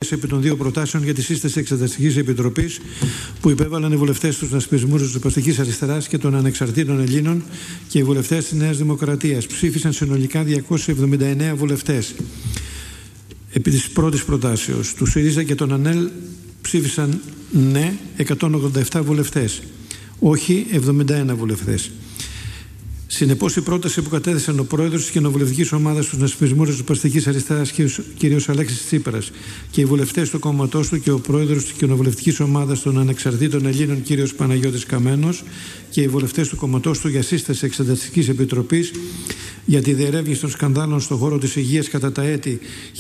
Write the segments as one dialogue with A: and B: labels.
A: επί των δύο προτάσεων για τη σύσταση Εξεταστικής Επιτροπής που υπέβαλαν οι βουλευτές του συνασπισμού της Ριζοσπαστικής Αριστεράς και των Ανεξαρτήτων Ελλήνων και οι βουλευτές της Νέας Δημοκρατίας. Ψήφισαν συνολικά 279 βουλευτές. Επί της πρώτης προτάσεως του ΣΥΡΙΖΑ και των ΑΝΕΛ ψήφισαν ναι 187 βουλευτές, όχι 71 βουλευτές. Συνεπώς, η πρόταση που κατέθεσαν ο πρόεδρος της κοινοβουλευτικής ομάδας του συνασπισμού της Ριζοσπαστικής Αριστεράς, κ. Αλέξης Τσίπρας, και οι βουλευτές του κόμματός του και ο πρόεδρος της κοινοβουλευτικής ομάδας των Ανεξαρτήτων Ελλήνων, κ. Παναγιώτης Καμένος, και οι βουλευτές του κόμματός του για σύσταση Εξεταστικής Επιτροπής για τη διερεύνηση των σκανδάλων στον χώρο της υγείας κατά τα έτη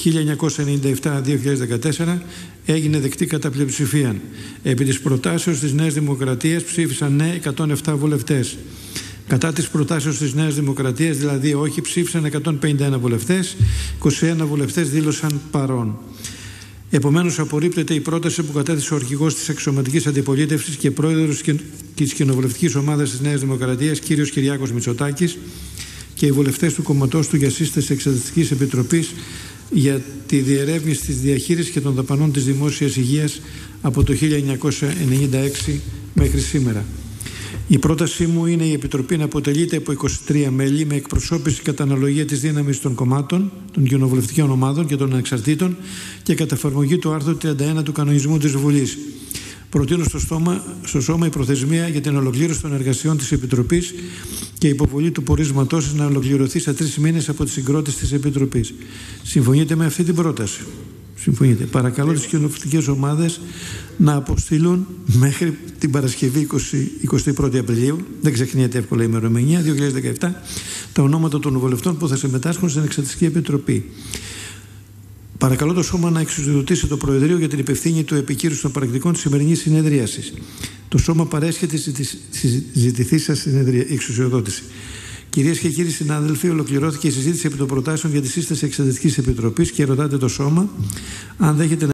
A: 1997-2014 έγινε δεκτή κατά πλειοψηφία. Επί της προτάσεως της Νέας Δημοκρατίας ψήφισαν ναι 107 βουλευτές. Κατά της προτάσεως της Νέας Δημοκρατίας, δηλαδή όχι, ψήφισαν 151 βουλευτές, 21 βουλευτές δήλωσαν παρόν. Επομένως, απορρίπτεται η πρόταση που κατέθεσε ο αρχηγός της αξιωματικής αντιπολίτευσης και πρόεδρος της κοινοβουλευτικής ομάδας της Νέας Δημοκρατίας, κ. Κυριάκος Μητσοτάκης, και οι βουλευτές του κομματός του για σύσταση Εξεταστικής Επιτροπής για τη διερεύνηση της διαχείρισης και των δαπανών της δημόσιας υγείας από το 1996 μέχρι σήμερα. Η πρότασή μου είναι η Επιτροπή να αποτελείται από 23 μέλη με εκπροσώπηση κατά αναλογία της δύναμης των κομμάτων, των κοινοβουλευτικών ομάδων και των ανεξαρτήτων και κατά εφαρμογή του άρθρου 31 του κανονισμού της Βουλής. Προτείνω στο Σώμα η προθεσμία για την ολοκλήρωση των εργασιών της Επιτροπής και η υποβολή του πορίσματός της να ολοκληρωθεί σε 3 μήνες από τη συγκρότηση της Επιτροπής. Συμφωνείτε με αυτή την πρόταση? Συμφωνείτε. Παρακαλώ τις κοινοβουλευτικές ομάδες να αποστείλουν μέχρι την Παρασκευή 21η Απριλίου, δεν ξεχνιέται εύκολα η ημερομηνία, 2017, τα ονόματα των βουλευτών που θα συμμετάσχουν στην Εξεταστική Επιτροπή. Παρακαλώ το Σώμα να εξουσιοδοτήσει το Προεδρείο για την υπευθύνη του επικύρωσης των πρακτικών της σημερινής συνεδρίασης. Το Σώμα παρέσχεται στη ζητηθήσα εξουσιοδότηση. Κυρίες και κύριοι συνάδελφοι, ολοκληρώθηκε η συζήτηση επί των προτάσεων για τη σύσταση Εξεταστικής Επιτροπής και ρωτάτε το Σώμα αν δέχεται